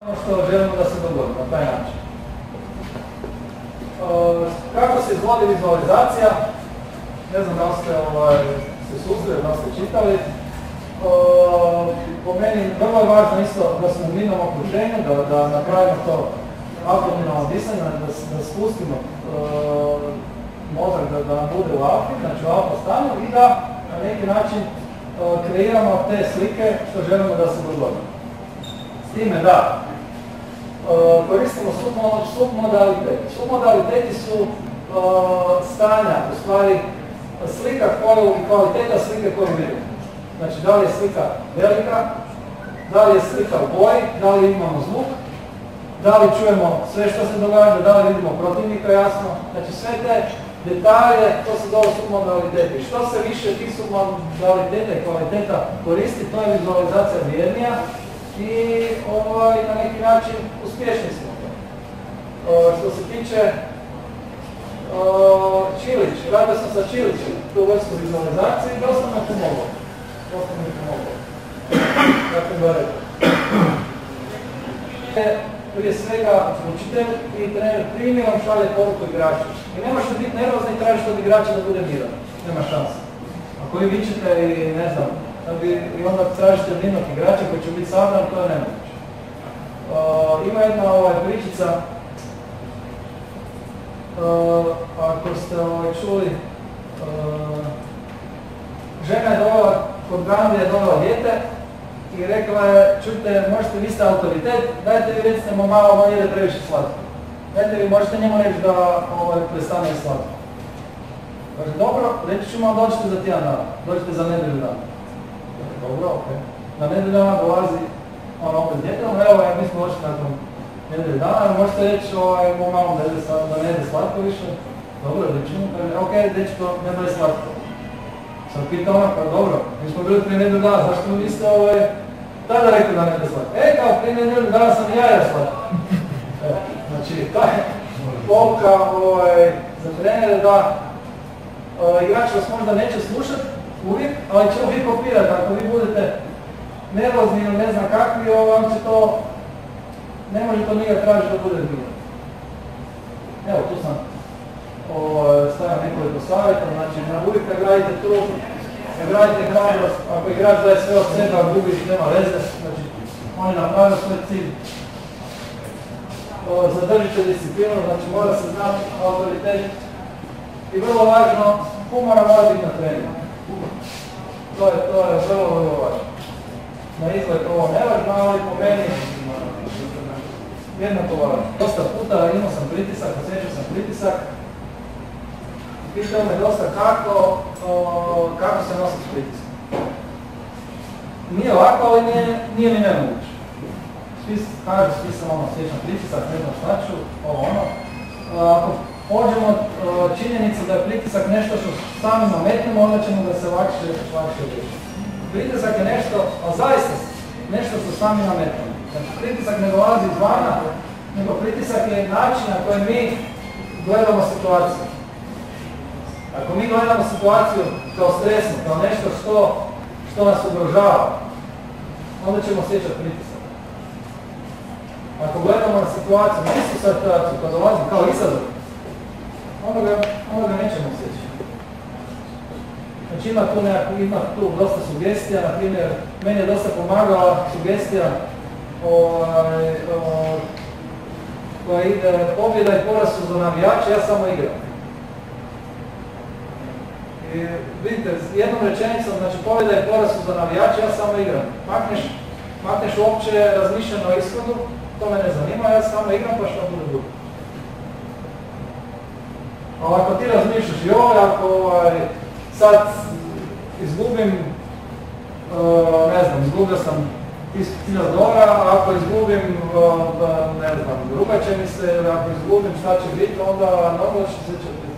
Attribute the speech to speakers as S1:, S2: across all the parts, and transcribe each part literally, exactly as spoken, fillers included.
S1: Ono što želimo da se dogodi na taj način. Kako se izvodi vizualizacija, ne znam da li ste ovaj, se susreli, da li ste čitali. Po meni vrlo je važno isto da smo u mirnom okruženju, da, da napravimo to abdominalno disanje, da, da spustimo uh, mozak, da, da nam bude u alfi, znači u alfa stanju i da na neki način uh, kreiramo te slike što želimo da se dogodi. S time da uh, koristimo submodaliteti. Submodaliteti su uh, stanja, u stvari slika koju i kvaliteta slike koju vidimo. Znači, da li je slika velika, da li je slika u boji, da li imamo zvuk, da li čujemo sve što se događa, da li vidimo protivnika jasno. Znači, sve te detalje, to se zove submodaliteti. Što se više tih submodaliteta i kvaliteta koristi, to je vizualizacija vrijednija i ovaj, na neki način uspješni smo. O, što se tiče o, Čilić, radio sam sa Čilićem, tu vrstu vizualizacije i dosta me pomoglo. Dosta mi pomoglo. Kako ga rekao. Prije svega učitelj i trener primjerom šalje poruku igrača. I ne možete biti nervozni i tražiti od igrača da bude miran. Nema šanse. Ako vi vičete i ne znam, da bi, i onda tražite od jednog igrača koji će biti sabran, to je nemoguće. Uh, ima jedna ovaj, pričica, uh, ako ste ovaj, čuli, uh, žena je dovela, kod Gandhi je dovela dijete i rekla je, čujte, možete, vi ste autoritet, dajte vi recite mu malo, on jede previše slatko. Dajte vi, možete njemu reći da ovaj, prestane slatko. Kaže, dobro, reći ću vam, dođite za tjedan dana, dođite za nedelju dana. Dobro, ok. Na nedelju dana dolazi on opet s djetetom, evo, mi smo došli nakon nedelju dana, možete reći ovaj, mu malo da, da ne jede slatko više. Dobro, reći mu, kaže, ok, dečko, ne bude slatko. Sam pitao ona, pa dobro, mi smo bili prije nedelju dana, zašto mi niste ovaj, tada rekli da ne jede slatko? E, kao prije nedelju dana sam i ja jeo slatko. E, znači, taj pouka ovaj, za trenere da uh, igrač vas možda neće slušati uvijek, ali će uvijek kopirati. Ako vi budete nervozni ili ne znam kakvi, on će to, ne može to njega tražiti da bude bilo. Evo, tu sam stavio nekoliko savjeta, znači uvijek kad gradite trup, kad gradite hrabrost, ako igrač daje sve od sebe, a gubiš, nema veze, znači on je napravio svoj cilj. Zadržite disciplinu, znači mora se znati autoritet i vrlo važno, humora mora biti na treningu. To je, to je vrlo, vrlo važno. Na izgled ovo nevažno, ali po meni jednako važno. Dosta puta imao sam pritisak, osjećao sam pritisak. Pitao me dosta kako, o, kako se nositi s pritiskom. Nije lako, ali nije, nije ni nemoguće. Svi kažu, svi sam ono, osjećam pritisak, ne znam šta ću, ovo ono. Ako pođemo od činjenice da je pritisak nešto što sami nametnemo, onda ćemo da se lakše, lakše riješiti. Pritisak je nešto, a zaista nešto što sami nametnemo. Znači, pritisak ne dolazi izvana, nego pritisak je način na koji mi gledamo situaciju. Ako mi gledamo situaciju kao stresnu, kao nešto što, što nas ugrožava, onda ćemo osjećati pritisak. Ako gledamo na situaciju, na istu situaciju koja dolazi kao izazov, onda ga, onda ga nećemo osjećati. Znači ima tu, nekako, ima tu dosta sugestija, na primjer, meni je dosta pomagala sugestija o, o, koja ide pobjeda i poraz su za navijače, ja samo igram. I vidite, jednom rečenicom, znači pobjeda i poraz su za navijače, ja samo igram. Makneš, makneš uopće razmišljeno o ishodu, to me ne zanima, ja samo igram pa što bude bude. Ali ako ti razmišljaš, joj, ako ovaj, sad izgubim, uh, ne znam, izgubio sam tisuću hiljada dolara, a ako izgubim, uh, ne znam, druga će mi se, ako izgubim šta će biti, onda mnogo će se će biti.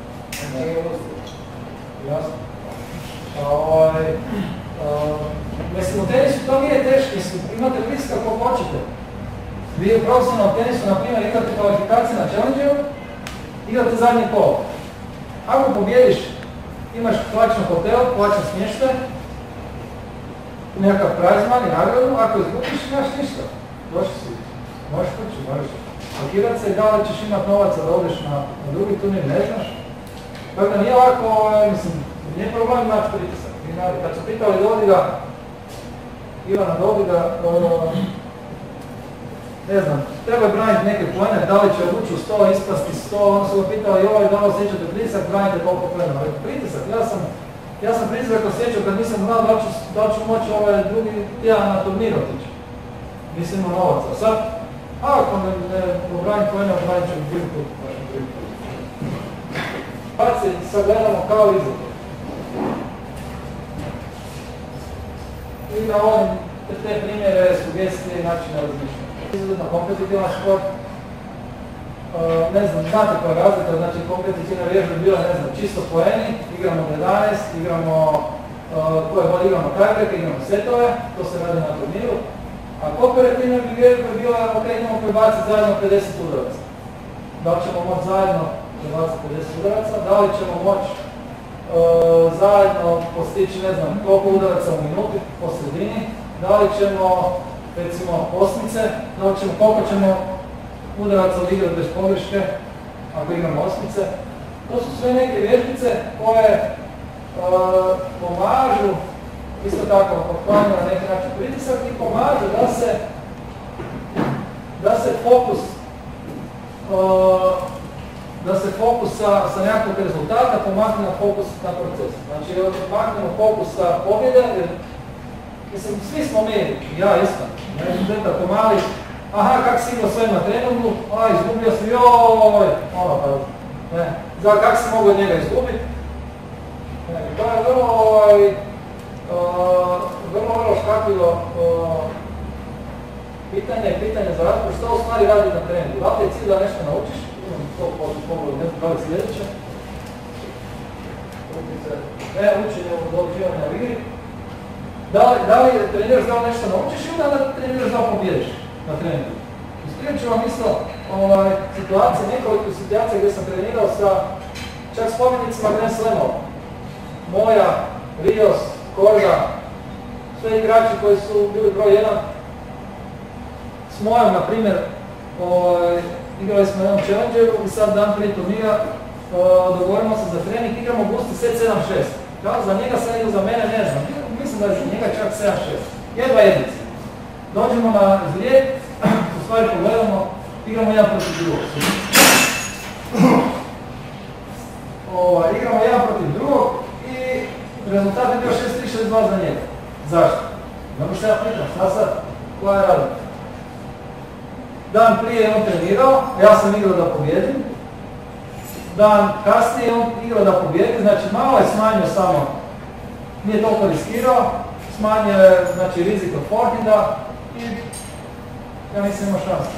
S1: Jasno. Ovaj, uh, mislim, u tenisu to nije teško, mislim, imate pritisak kako hoćete. Vi u profesionalnom tenisu, na primjer, igrate kvalifikacije na Challengeru, igrate zadnji kolo. Ako pobjediš, imaš plaćan hotel, plaćan smještaj, nekakav prize money, nagradu, ako izgubiš, imaš ništa. Došli si. Možeš kući, možeš pakirat se i da li ćeš imat novaca da odeš na, na drugi turnir, ne znaš. Tako da nije ovako, mislim, nije problem naći pritisak. Kad su pitali Dodiga, Ivana Dodiga, uh, ne znam, treba je braniti neke poene, da li će ući u sto, ispasti sto, on su ga pitali, joj, da li osjećate pritisak, branite koliko poena. Pritisak, ja sam, ja sam pritisak osjećao kad nisam znao da ću, da ću moći ovaj drugi tjedan na turnir otići. Nisam imao novaca. Sad, ako ne, ne obraniti poene, obranit ću drugi put, baš drugi put. Pa se sad gledamo kao izgled. I na ovim te, te primjere, sugestije i načine razmišljanja. Izuzetno kompetitivan sport. Uh, ne znam, znate koja je razlika, znači kompetitivna vježba je bila, ne znam, čisto poeni, igramo jedanaest, igramo uh, koje god igramo tiebreak, igramo setove, to se radi na turniru. A kooperativna vježba je bila, ok, imamo prebaciti zajedno pedeset udaraca. Da li ćemo moći zajedno prebaciti pedeset udaraca, da li ćemo moći uh, zajedno postići, ne znam, koliko udaraca u minuti po sredini, da li ćemo, recimo, osmice, da li ćemo, koliko ćemo udaraca odigrati bez pogreške, ako igramo osmice. To su sve neke vježbice koje uh, pomažu, isto tako, otklanjaju na neki način pritisak i pomažu da se, da se fokus, uh, da se fokus sa, sa nekakvog rezultata pomakne na fokus na proces. Znači, pomaknemo fokus sa pobjede, jer mislim, svi smo mi, ja isto, ne tako mali, aha, kak si igrao sve na treningu, a izgubio sam, joj, ono pa, ne, za kak si mogu od njega izgubiti. Ne, to je vrlo, ovaj, uh, vrlo, vrlo škakljivo uh, pitanje, pitanje za razgovor, što u stvari radi na treningu. Da li je cilj da nešto naučiš? Imam to pogled, ne znam da li sljedeće. Ne, učenje od odlučivanja u igri. Da li, da li treniraš da nešto naučiš ili da treniraš da pobjediš na treningu? Isprijed ću vam isto ovaj, situacije, nekoliko situacija gdje sam trenirao sa čak s pobjednicima Grand Slamova. Moja, Rios, Koža, sve igrači koji su bili broj jedan. S mojom, na primjer, ovaj, igrali smo na jednom challengeru i sad dan prije turnira uh, dogovorimo se za trening, igramo gusti set sedam šest. Kao za njega sad ili za mene, ne znam. Mislim da je za njega čak sedam šest. Jedva jednice. Dođemo na zlijed, u stvari pogledamo, igramo jedan protiv drugog. Ovaj, igramo jedan protiv drugog i rezultat je bio šest tri šest dva za njega. Zašto? Znamo što ja pitam, šta sad? Koja je radila? Dan prije je on trenirao, ja sam igrao da pobjedim. Dan kasnije je on igrao da pobjedi, znači malo je smanjio samo, nije toliko riskirao, smanjio je znači, rizik od forhinda i ja nisam imao šanse.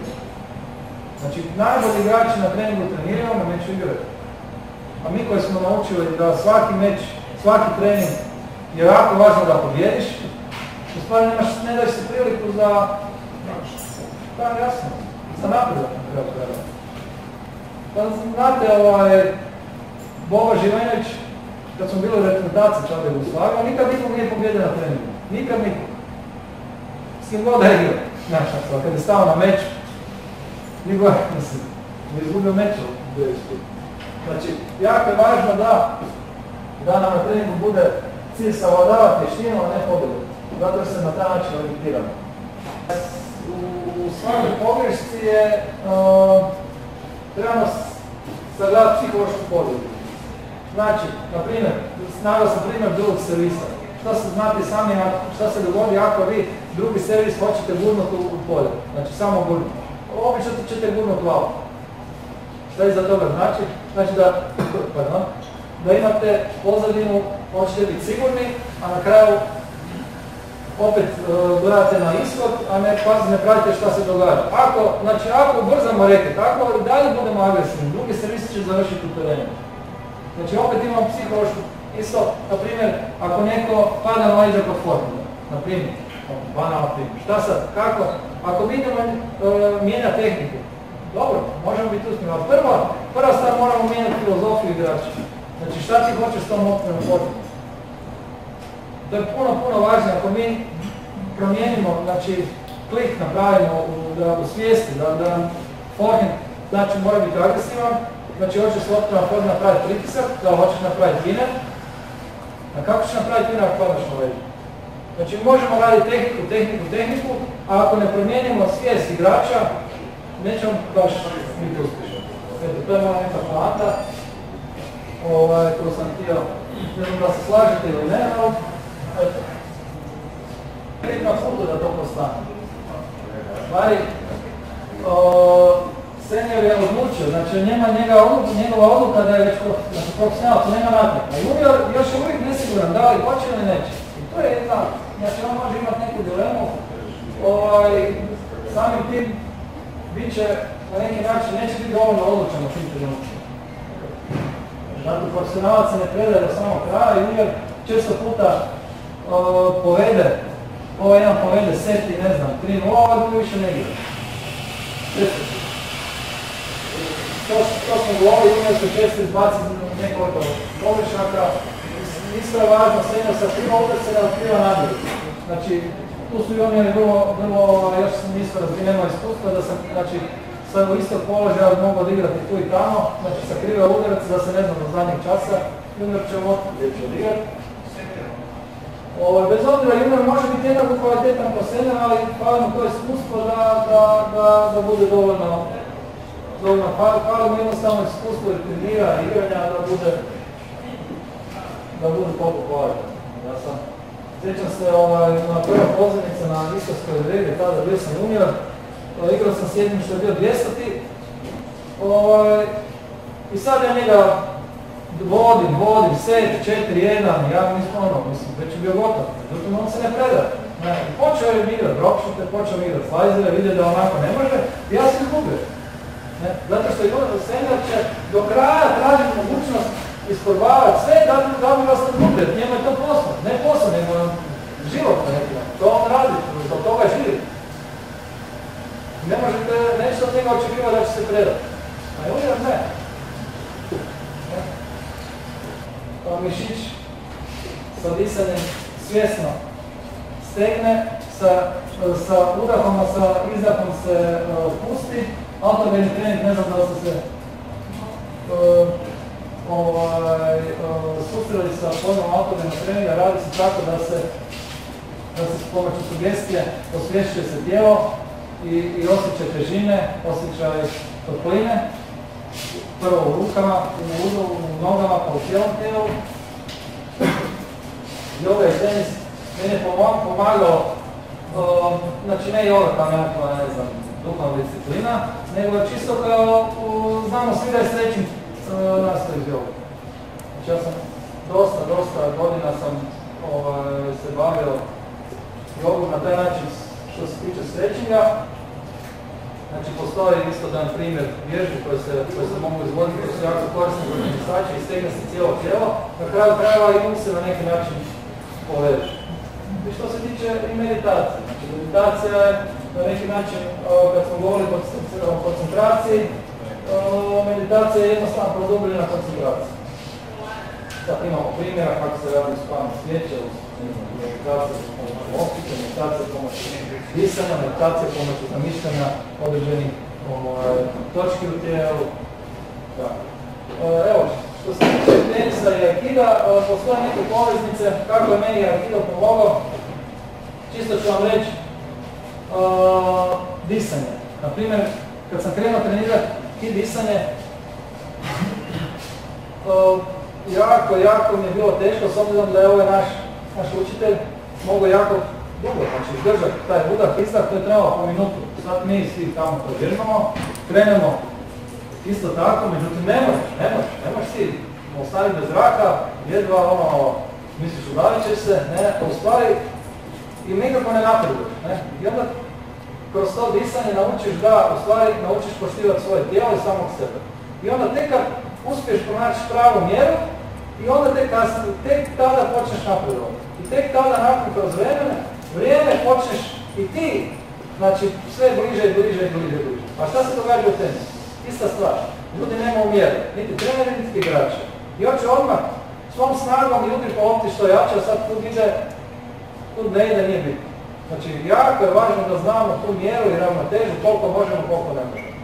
S1: Znači najbolji igrači na treningu treniraju, na meču igraju. A mi koji smo naučili da svaki meč, svaki trening je jako važno da pobjediš, u stvari nemaš, ne daš se priliku za, da jasno, za napredak na kraju kraju. Pa znate, ovaj, Boba Živenović, kad smo bili u reprezentaciji tada Jugoslavije, on nikad nikog nije pobjedio na treningu. Nikad nikog. S kim god da je igrao. Znaš, kad je stao na meč, nikog, mislim, je izgubio meč. Znači, jako je važno da, da nam na treningu bude cilj savladavati vještinu, a ne pobjedu. Zato se na taj način orijentiramo. U, u svakoj pogrešci je uh, trebamo sagledati psihološku pobjedu. Znači, na primjer, naveo sam primjer drugog servisa. Šta se znate sami, šta se dogodi ako vi drugi servis hoćete gurnuti u polje. Znači, samo gurnuti. Obično ćete gurnuti u auto. Šta iza toga znači? Znači da, pardon, da imate pozadinu, hoćete biti sigurni, a na kraju opet uh, gledate na ishod, a ne, ne pratite šta se događa. Ako, znači, ako ubrzamo reket, ako i dalje budemo agresivni, drugi servis će završiti u terenu. Znači opet imamo psihološku, isto, na primjer, ako neko pada na leđa kod forhinda, na primjer, banalno primjer, šta sad, kako, ako vidimo uh, mijenja tehniku, dobro, možemo biti uspješni, ali prva, prva stvar moramo mijenjati filozofiju igrača. Znači šta ti hoćeš s tom okrenom forhinda? To je puno, puno važnije, ako mi promijenimo, znači klik napravimo u ga osvijesti, da, da forehand, znači mora biti agresivan, znači hoćeš s loptom na forehand napraviti pritisak, da hoćeš napraviti winner, a kako ćeš napraviti winner ako padaš na leđu? Znači možemo raditi tehniku, tehniku, tehniku, a ako ne promijenimo svijest igrača, nećemo baš biti uspješni. Eto, to je moja neka poanta ovaj, koju sam htio, ne znam da se slažete ili ne, ali eto. Ima putu da to postane. Stvari, senior je odlučio, znači njema, njega odluka, njegova odluka da je već znači, profesionalac, nema natrag. A junior još je uvijek nesiguran da li hoće ili neće. I to je jedna, znači on može imati neku dilemu, ovaj, samim tim bit će na neki način, neće biti dovoljno odlučan u tim trenutcima. Zato profesionalac se ne predaje do samog kraja i junior često puta uh, povede, ovaj jedan povede set i ne znam, tri nula, ovaj drugi više ne igra. To, to smo govorili, junior se često izbaci nekoliko pogrešaka. Isto je važno, senior sa prima udarca ne otkriva namjeru. Znači, tu su juniori vrlo, vrlo, još sam isto razvij, nema iskustva, da sam, znači, sa istog položaja mogu odigrati tu i tamo, znači sakriva udarac da se ne znam do zadnjeg časa, junior će ovdje gdje će odigrati. Bez obzira, junior može biti jednako kvalitetan po senior, ali hvala mu to iskustvo da, da, da, da bude dovoljno, dovoljno hvala mu jednostavno iskustvo i trenira igranja, da bude, da bude toliko kvalitetan. Ja sam, sjećam se ovaj, na prva pozivnica na Istarskoj regi, tada bio sam junior, igrao sam s jednim što je bio dvjesto-ti ovaj, i sad ja njega vodim, vodim, set, četiri jedan, ja mislim ono, mislim, već je bio gotov, međutim on se ne predaje. Počeo je igrat dropshoote, počeo je igrat slajzere, vidio da onako ne može i ja sam izgubio. Zato što je senior će do kraja tražiti mogućnost isprobavati sve da, da bi vas izgubio, njemu je to posao, ne posao, nego život neki, to on radi, zbog toga živi. Ne možete, nećete od njega očekivati da će se predati. A junior ne. Mišić sa disanjem svjesno stegne, sa, sa udahom, sa izdahom se uh, pusti. Autogeni trening, ne znam da ste se uh, ovaj, uh, susreli sa pojmom autogenog treninga, radi se tako da se, da se s pomoću sugestije osvješćuje se tijelo i, i osjećaj težine, osjećaj topline. Prvo u rukama, u, udu, u nogama, pa u cijelom tijelu. Yoga i tenis meni je pomagao, uh, znači ne yoga kao nekakva, ne znam, duhovna disciplina, nego čisto kao, uh, znamo svi da je stretching uh, nastoji iz yoga. Znači ja sam dosta, dosta godina sam ovaj, se bavio jogom na taj način što se tiče stretchinga. Znači, postoji isto dan primjer vježbi koje se, koje se mogu izvoditi, koje su jako korisne za tenisače i stegne se cijelo tijelo. Na kraju krajeva i um se na neki način poveže. I što se tiče i meditacije. Znači, meditacija je na neki način, kad smo govorili o koncentraciji, meditacija je jednostavno produbljena koncentracija. Sad imamo primjera kako se radi spavno svijeće, meditacija pomoću optike, meditacija pomoću disanja, meditacija pomoću zamišljanja određenih ovaj, točki u tijelu. Da. Evo, što se tiče tenisa i aikida, postoje neke poveznice kako je meni aikido pomogao. Čisto ću vam reći uh, disanje. Naprimjer, kad sam krenuo trenirati i disanje, uh, jako, jako mi je bilo teško, s obzirom da je ovaj naš, naš učitelj mogao jako dugo, znači izdržati taj udah, izdah, to je trebalo po minutu. Sad mi svi tamo provježbamo, krenemo isto tako, međutim ne možeš, ne možeš, ne možeš si ostaviti bez zraka, jedva ono, misliš udavit ćeš se, ne, u stvari i nikako ne napreduješ, ne. I onda kroz to disanje naučiš da, u stvari naučiš poštivati svoje tijelo i samog sebe. I onda tek kad uspiješ pronaći pravu mjeru, i onda tek, tek tada počneš napredovati. I tek tada nakon kroz vremena, vrijeme počneš i ti, znači sve bliže i bliže i bliže i bliže. A šta se događa u tenisu? Ista stvar. Ljudi nemaju mjere, niti treneri, niti igrači. I hoće odmah svom snagom i udri po lopti što jače, a sad tu ide, tu ne ide, nije bitno. Znači, jako je važno da znamo tu mjeru i ravnotežu, koliko možemo, koliko ne možemo.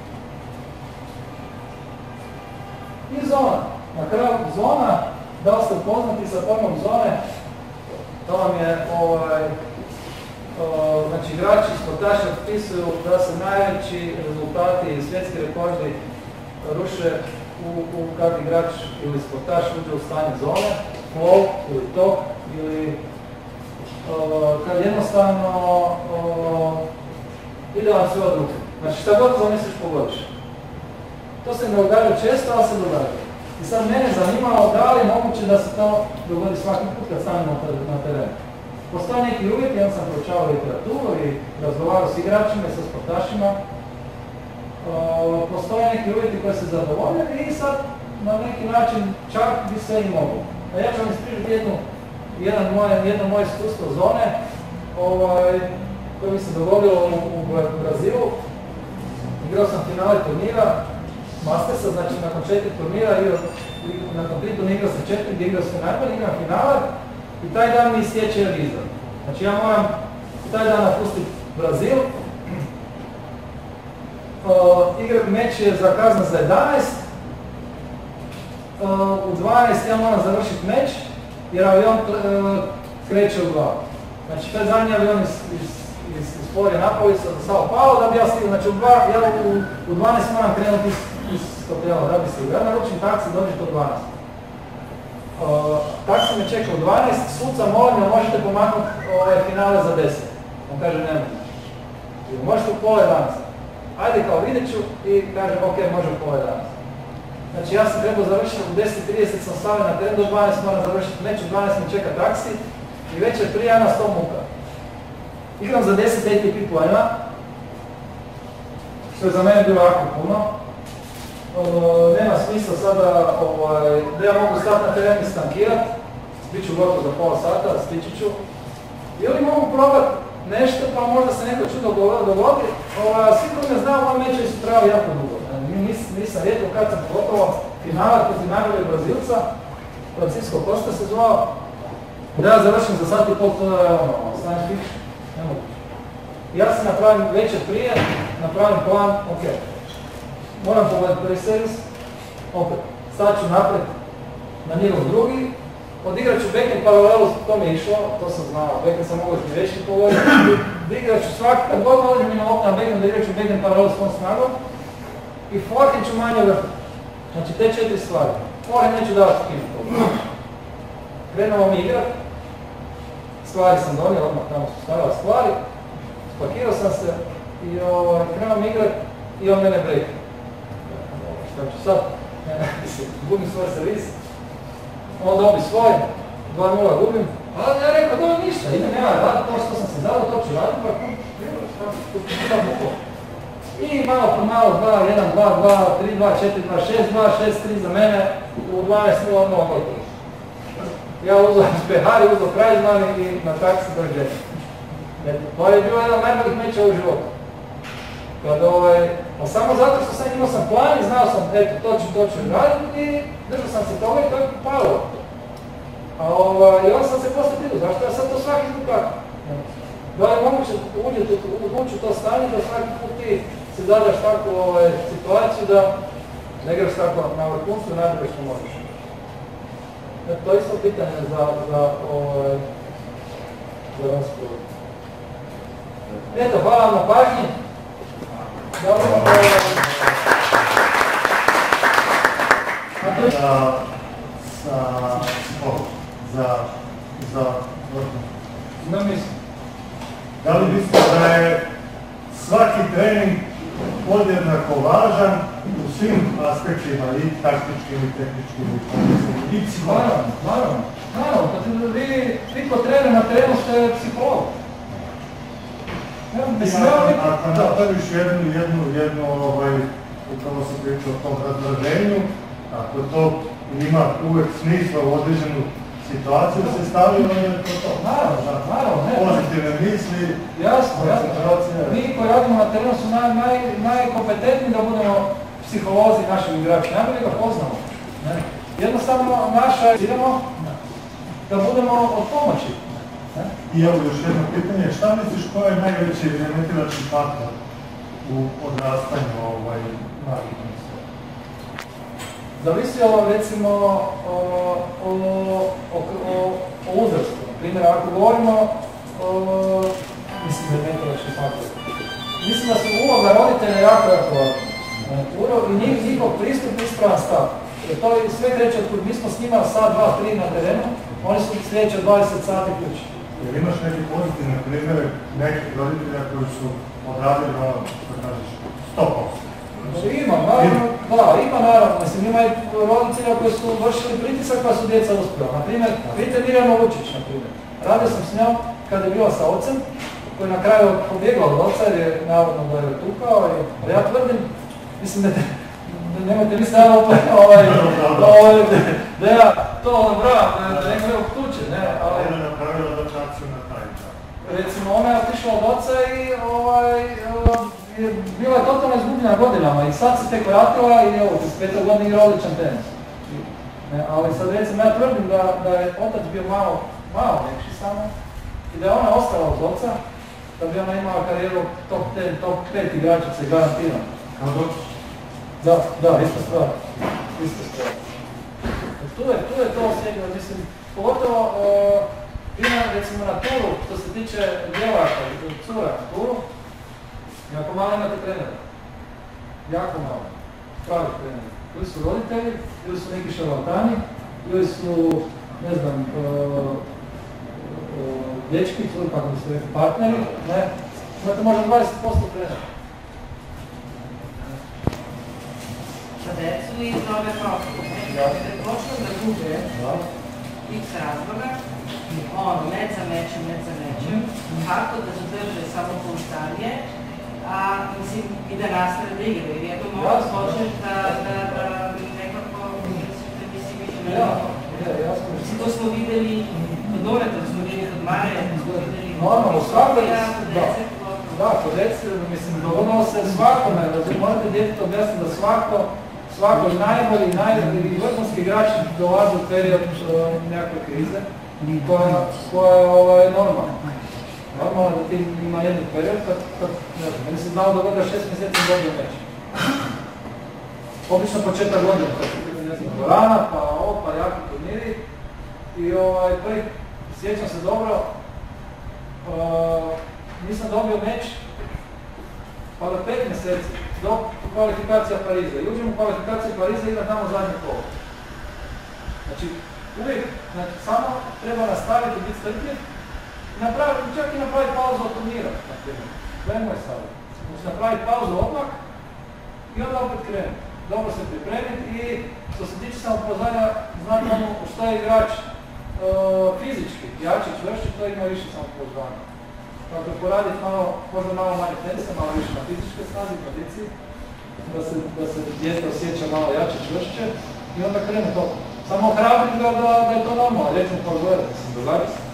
S1: I zona. Na kraju zona, da li ste upoznati sa pojmom zone, to vam je, ovaj, o, znači, igrači, sportaši opisuju da se najveći rezultati i svjetski rekordi ruše u, u kad igrač ili sportaš uđe u stanje zone, flow ili tok, ili o, kad jednostavno o, ide vam sve od ruke. Znači, šta god zamisliš pogodiš. To se ne događa često, ali se događa. I sad mene zanimalo da li je moguće da se to dogodi svaki put kad stanemo na terenu. Postoje neki uvjeti, ja sam proučavao literaturu i razgovarao s igračima i sa sportašima. Postoje neki uvjeti koji se zadovoljaju i sad na neki način čak bi sve i moglo. A ja ću vam ispričati jednu, jedan moje, jedno moje iskustvo zone ovaj, koje mi se dogodilo u, u Brazilu. Igrao sam finale turnira Mastersa, znači nakon četiri turnira, nakon tri turnira igrao sam četiri, gdje igrao sam najbolji, igram finale i taj dan mi istječe viza. Znači ja moram taj dan napustiti Brazil. Uh, igra meč je zakazan za jedanaest. Uh, u dvanaest ja moram završiti meč jer avion uh, kreće u dva. Znači to je zadnji avion iz, iz, iz, iz Florije Napolisa za Sao Paulo da bi ja stigao. Znači u, dva, ja u, u dvanaest moram krenuti iz, iz hotela da bi stigao. Ja naručim taksi, dođe do dvanaest. Uh, taksi me čeka u dvanaest, suca molim da možete pomaknuti ovaj, finale za deset. On kaže ne može. Možete u pola jedanaest. Ajde kao vidjet ću i kažem ok, može u pola jedanaest. Znači ja sam trebao završiti u deset trideset sam stavio na teren, do dvanaest moram završiti meč, u dvanaest me čeka taksi i večer prije ja na sto muka. Igram za deset A T P poena, što je za mene bilo jako puno. Uh, nema smisla sada ovaj, da ja mogu stati na teren i stankirat, bit ću gotovo za pola sata, stići ću. Ili mogu probat nešto pa možda se neko čudo dogodi, ovaj, svi koji me znaju, ovo meče su trajali jako dugo. Nis, nisam rijetko kad sam gotovo finala protiv najboljeg Brazilca, Francisco Costa se zvao, da ja završim za sat i pol, to je ono, science fiction, ne mogu. Ja se napravim večer prije, napravim plan, ok. Moram pogledati prvi servis, opet, stat ću napred na njegov drugi, odigrat ću backhand paralelu, to mi je išlo, to sam znao, backhand sam mogao ti večni pogoditi, odigrat ću svaki, kad god dođem mi na lopta na backhand, odigrat ću backhand paralelu s tom snagom i forehand ću manje vrtiti. Znači te četiri stvari. Forehand neću davati kinu. Krenuo mi igrat, stvari sam donio, odmah tamo su stavila stvari, spakirao sam se i ovaj, krenuo mi igrat i on mene break. Šta ću sad? Gubim svoj servis, on dobi svoj, dva nula gubim, ali ja rekao, dobro ništa, ide nema raditi, to što sam se zadao, to ću raditi, pa šta buklo. I malo po malo, dva, jedan, dva, dva, tri, dva, četiri, dva, šest, dva, šest, tri za mene, u dvanaest nula nula gotovo. Ja uzao pehari, uzao Krajzman i na taksi dođenje. To je bilo jedan najboljih meča u životu. Kada ovaj, a samo zato što sam imao sam plan i znao sam, eto, to ću, to ću raditi i držao sam se toga i to je palo. A ovaj, i onda sam se poslije vidio, zašto ja sad to svaki put tako? Da li je moguće ući u to stanje da svaki put ti se zadaš takvu ovaj, situaciju da ne igraš tako na vrhuncu i najbolje što možeš. E, to je isto pitanje za, za, ovaj, za raspravu. Eto, hvala vam na pažnji. Dobro, ovaj...
S2: Za, za, za, za,
S1: Ne mislim.
S2: da li mislite da je svaki trening podjednako važan u svim aspektima, i taktičkim, i tehničkim, i psihologom?
S1: Naravno, naravno, naravno, kad vi, vi ko trener na terenu ste psiholog.
S2: Ako napraviš jednu, jednu, jednu, ovaj, upravo se priča o tom razdraženju, ako to ima uvek smisla u određenu situaciju se stavio, onda je to to.
S1: Naravno, naravno, ne.
S2: Pozitivne misli,
S1: jasno, jasno. Mi koji radimo na terenu su naj, naj, najkompetentniji da budemo psiholozi naših igrača, najbolje ga poznamo. Ne? Jednostavno naša idemo da budemo od pomoći.
S2: I evo još jedno pitanje, šta misliš ko je najveći remetilački faktor u odrastanju ovaj, naviknice?
S1: Zavisi ovo recimo o, o, o, o, o uzrastu. Na primjer, ako govorimo o, mislim da je remetilački faktor. Mislim da su uloga roditelja jako, jako važna. I njih, njihov pristup ispravan stav. Jer to sve kreće od kuda mi smo s njima sat, dva, tri na terenu, oni su sljedeće dvadeset sati ključi.
S2: Jer imaš neki pozitivne primjere nekih roditelja koji su odradili ono, što kažeš, sto posto?
S1: Ima, naravno, da, ima naravno. Mislim, ima i roditelja koji su vršili pritisak pa su djeca uspjela. Naprimjer, vidite Mirjanu Vučić, naprimjer. Radio sam s njom kada je bila sa ocem, koji je na kraju pobjegla od oca jer je navodno da je tukao. Ali ja tvrdim, mislim da nemojte misliti da ovaj, ovaj, da ja to odabram, da neko je optuče, ne, ali...
S2: Ona je napravila adaptaciju na taj dan.
S1: Recimo, ona je otišla od oca i ovaj, je bila je totalno izgubljena godinama i sad se tek vratila i evo, iz petog godina igra odličan tenis. Ne, ali sad recimo, ja tvrdim da, da je otac bio malo, malo nekši samo i da je ona ostala od oca, da bi ona imala karijeru top deset, top pet igračice garantirano.
S2: Kao Dočić?
S1: Da, da, ista stvar. Ista stvar. Tu je, tu je to osjetljivo, mislim, pogotovo uh, ima recimo na turu, što se tiče djevojaka i cura na turu, jako malo imate trenera. Jako malo. Pravi treneri. Ili su roditelji, ili su neki šarlatani, ili su, ne znam, uh, uh, dječki, curi, kako bi se rekli, partneri, ne? Imate možda dvadeset posto trenera.
S3: Za decu i za ove profile. Kad počnu da gube x razloga, ono, med za mečem, med za mečem, kako da zadrže samopouzdanje, a mislim i da nastave da igraju, jer ja to mogu složiti da, da, da nekako, da mislim više ne mislim, to smo videli kod Doreta, to smo videli kod Maje, to smo videli kod Sofija, kod Dece,
S1: da, kod Dece, mislim, dovoljno se svakome, morate djetetu objasniti da svako svako najbolji, najbolji vrhunski igrač dolazi u period nekakve krize koja, koja je ovaj, normalna. Normalno da ti ima jedan period kad, kad ne znam, meni se znao da gleda šest mjeseci dobio meč. Obično početak godine, kad ne znam, dvorana, pa ovo, pa jaki turniri. I ovaj, prvi, sjećam se dobro, uh, nisam dobio meč pa do pet mjeseci, do kvalifikacija Pariza. I uđem u kvalifikaciju Pariza i idem tamo zadnje kolo. Znači, uvijek, znači, samo treba nastaviti, biti strpljiv, napraviti, čak i napraviti pauzu od turnira, na primjer. To je moj savjet. Znači, napraviti pauzu odmah i onda opet krenuti. Dobro se pripremiti i što se tiče samopouzdanja, znati ono što je igrač uh, fizički, jači, čvršći, to ima više samopouzdanja. Dakle, poraditi malo, možda malo manje tenisa, malo više na fizičke snazi, kondiciji, da se, da se dijete osjeća malo jače, čvršće i onda krene to. Samo ohrabriti ga da, da je to normalno, recimo kao gledati se, događa se.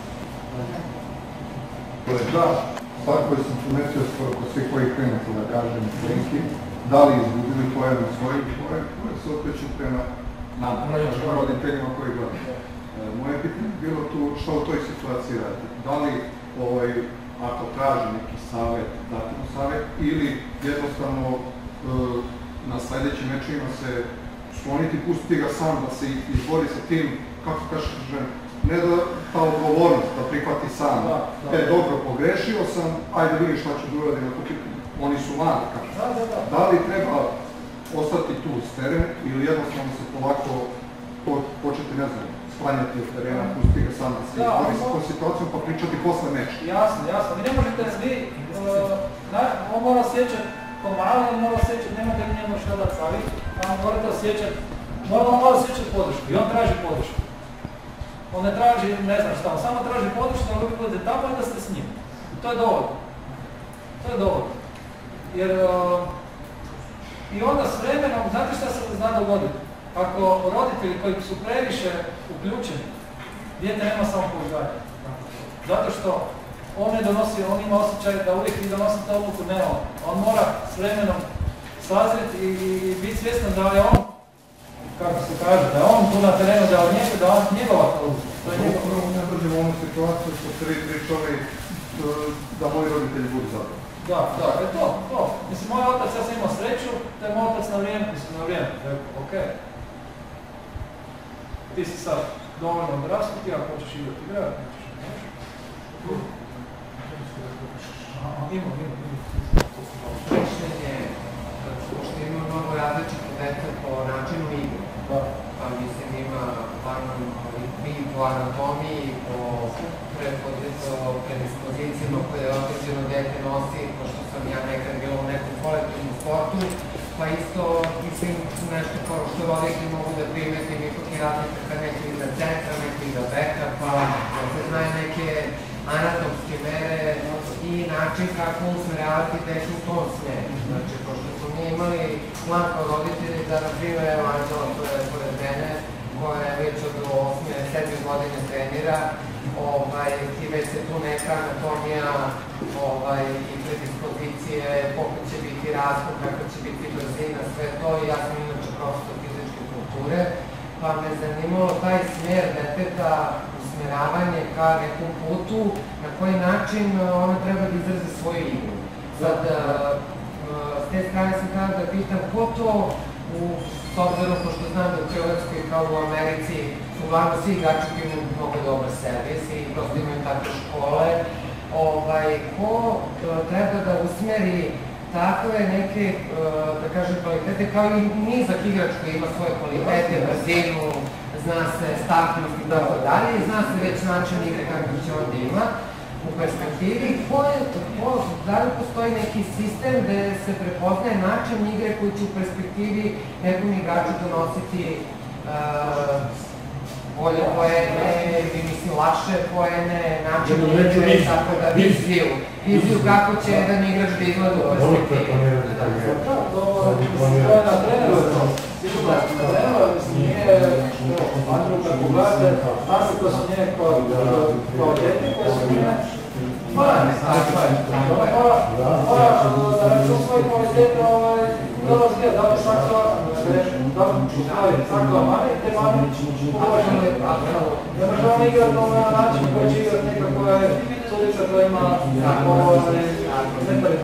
S4: Da, svako sam primetio skoro kod svih kojih klinika, da kažem, klinki, da li izgubili koje na svojih koje, koje se okreću prema nama, roditeljima koji gledaju. Moje pitanje je bilo tu što u toj situaciji radi. Da li ovaj, ako traži neki savjet, dati mu savjet, ili jednostavno e, na sljedećim mečima se skloniti, pustiti ga sam da se izbori sa tim, kako kažem, ne da ta odgovornost, da prihvati sam. Da, da. E, dobro, pogrešio sam, ajde vidim šta ću da uradim na to pitanje. Oni su mali, kažem. Da, da, da. Da li treba ostati tu s teren ili jednostavno se polako po, početi, ne znam, sklanjati od terena, pustiti ga sam da se izbori sa tom situacijom pa pričati posle meča.
S1: Jasno, jasno. Vi ne možete svi, uh, on mora osjećati ko mali, on mora osjećati, nemate li njemu što da cavi, on morate osjećati, mora, on mora osjećati podršku i on traži podršku. On ne traži, ne znam šta, on samo traži podršku da uvijek budete tamo i da ste s njim. I to je dovoljno. To je dovoljno. Jer uh, i onda s vremenom, znate šta se zna dogoditi? Ako roditelji koji su previše uključeni, dijete nema samopouzdanja. Zato što on ne donosi, on ima osjećaj da uvijek vi donosite odluku, ne on. On mora s vremenom sazreti i, i biti svjestan da je on, kako se kaže, da je on tu na terenu, da je od njega, da je on njegova odluka. To je njegova.
S4: dođemo u onu situaciju što ste vi pričali da moji roditelji budu zadovoljni.
S1: Da, da, je to, to. Mislim, moj otac, ja sam imao sreću, da je moj otac na vrijeme, mislim, na vrijeme, rekao, okej. Ti si sad dovoljno odrastao, ti ako hoćeš igrati, igrati, nećeš, nećeš. Ima, ima, ima.
S5: Mišljenje, pošto ima mnogo različite dece po načinu igre. Pa mislim ima i po anatomiji, po predispozicijama koje određeno dete nosi, pošto sam ja nekad bila u nekom kolektivnom sportu, pa isto mislim nešto kao što roditelji mogu da primetim, ipak je razlika kad neko igra centra, neko igra beka, pa da se znaje neke anatomske mere i način kako usmeravati decu u tom smjeru. Znači, pošto smo mi imali plan kao roditelji da, na primjer, evo Anđela koja je pored mene, koja je već od osme, sedme godine trenira, i već se tu neka anatomija i predispozicije, koliko će biti raspon, kako će biti brzina, sve to, i ja sam inače profesor fizičke kulture, pa me zanimalo taj smjer deteta, usmeravanje ka nekom putu, na koji način ona treba da izrazi svoju igru. Sad, s te strane sam kada da pitam ko to, s obzirom pošto znam da u Hrvatskoj kao u Americi su uglavnom svi igrači koji imaju mnogo dobar servis i prosto imaju takve škole, ko treba da usmeri takve neke, da kažem, kvalitete, kao i nizak igrač koji ima svoje kvalitete, brzinu, zna se stabilnost i tako dalje, i zna se već način igre kakav će on da ima u perspektivi, da li postoji neki sistem gde se prepoznaje način igre koji će u perspektivi nekom igraču donositi bolje poene, mislim, lakše poene, način igre, tako da viziju, viziju kako će jedan igrač da izgleda u perspektivi.
S1: To je na treneru, sigurno na treneru, mislim, nije Andru kako gledate, naše koje su njene kvalitete koje su njene, mora ne staviti, mora da račun svoje kvalitete da vas gleda, da li svaki da li svaki mani, te mani uvaženo je pravilo. Ne može on igrati na način koji će igrati neka koja je sudica koja ima